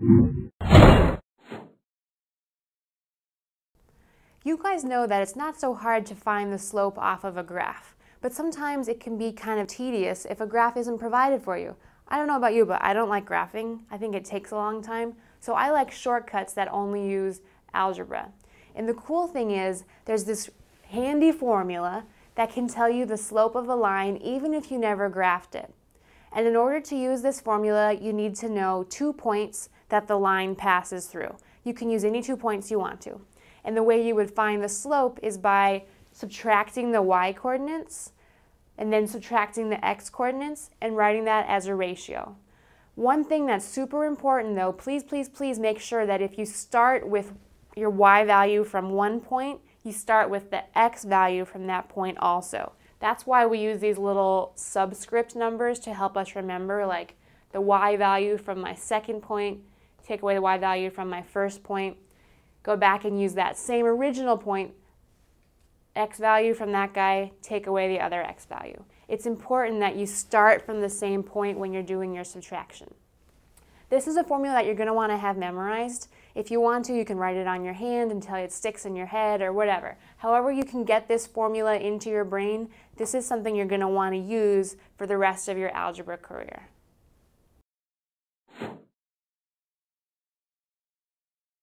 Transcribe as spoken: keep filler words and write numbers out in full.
You guys know that it's not so hard to find the slope off of a graph, but sometimes it can be kind of tedious if a graph isn't provided for you. I don't know about you, but I don't like graphing. I think it takes a long time, so I like shortcuts that only use algebra. And the cool thing is, there's this handy formula that can tell you the slope of a line even if you never graphed it. And in order to use this formula, you need to know two points that the line passes through. You can use any two points you want to. And the way you would find the slope is by subtracting the y-coordinates and then subtracting the x-coordinates and writing that as a ratio. One thing that's super important though, please, please, please make sure that if you start with your y value from one point, you start with the x value from that point also. That's why we use these little subscript numbers to help us remember, like the y value from my second point, take away the y value from my first point, go back and use that same original point, x value from that guy, take away the other x value. It's important that you start from the same point when you're doing your subtraction. This is a formula that you're going to want to have memorized. If you want to, you can write it on your hand until it sticks in your head or whatever. However you can get this formula into your brain, this is something you're going to want to use for the rest of your algebra career.